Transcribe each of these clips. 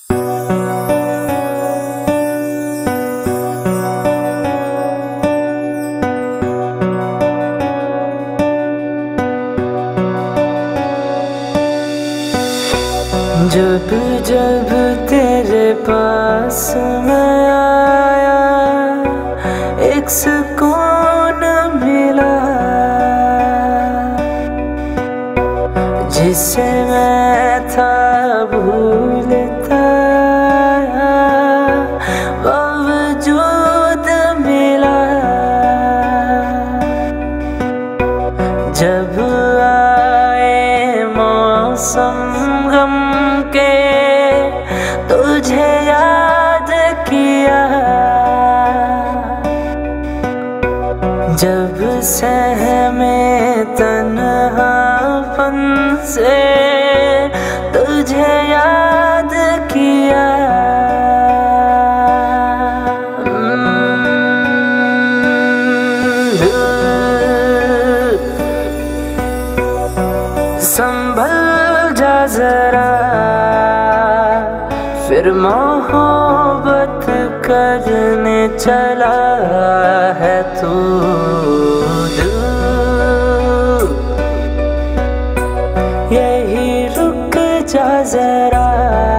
जब जब तेरे पास मैं आया एक सुकून मिला, जिसे मैं था भूलता बावजूद मिला। जब आए मौसम गम के तुझे याद किया, जब सहमे तन्हापन से तुझे याद किया। संभल जा जरा, फिर मोहब्बत करने चला है तू। यही रुक जा जरा,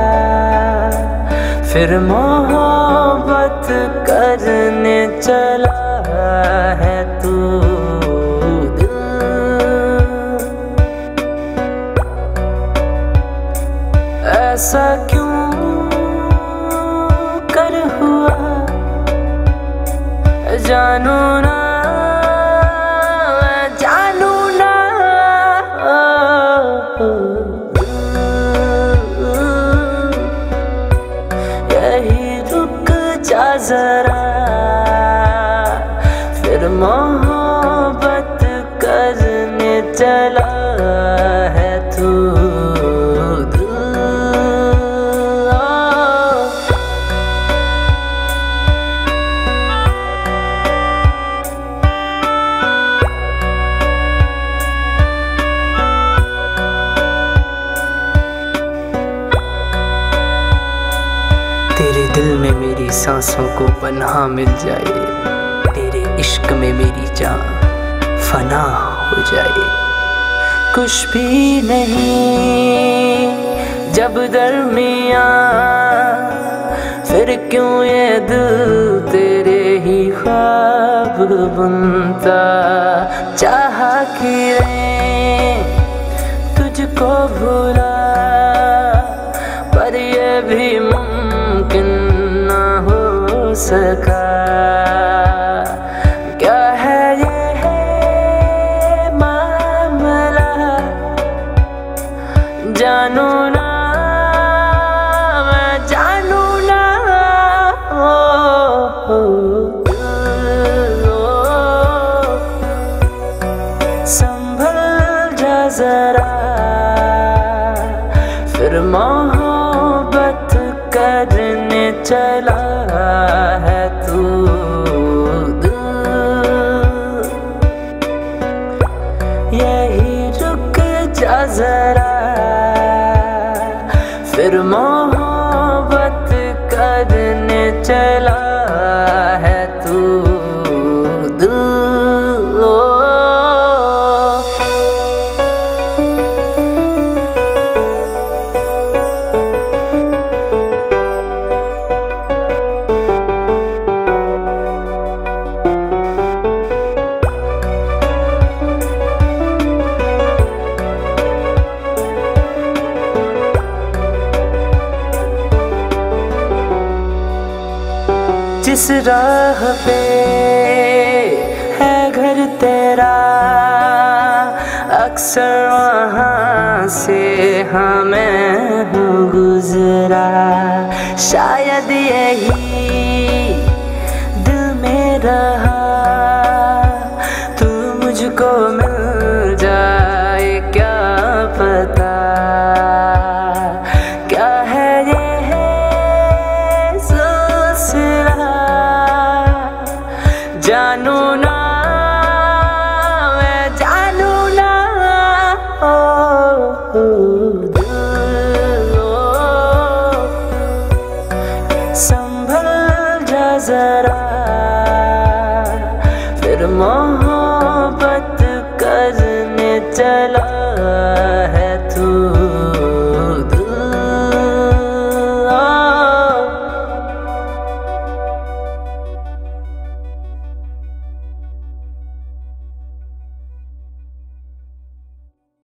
फिर मोहब्बत करने चला है तू। ऐसा क्यों कर हुआ जानू ना, जानू ना। यही रुक जा जरा, फिर मोहब्बत करने चला है तू। तेरे दिल में मेरी सांसों को पनाह मिल जाए, तेरे इश्क में मेरी जान फना हो जाए। कुछ भी नहीं जब दरमियाँ, फिर क्यों ये दिल तेरे ही ख्वाब बुनता। चाहा कि तुझको भूला, पर ये भी मुमकिन ना हो सका। क्या है ये मामला जानू ना, मैं जानू ना। संभल जा जरा, फिर मोहब्बत करने चला है तू। यही रुक जा जरा, फिर मोहब्बत करने चला है तू। जिस राह पे है घर तेरा, अक्सर वहाँ से हाँ मैं हूँ गुजरा। शायद यही दिल में रहा, तू मुझको मिल जाए क्या पता। क्या है ये जानू ना, मैं जानू ना। जरा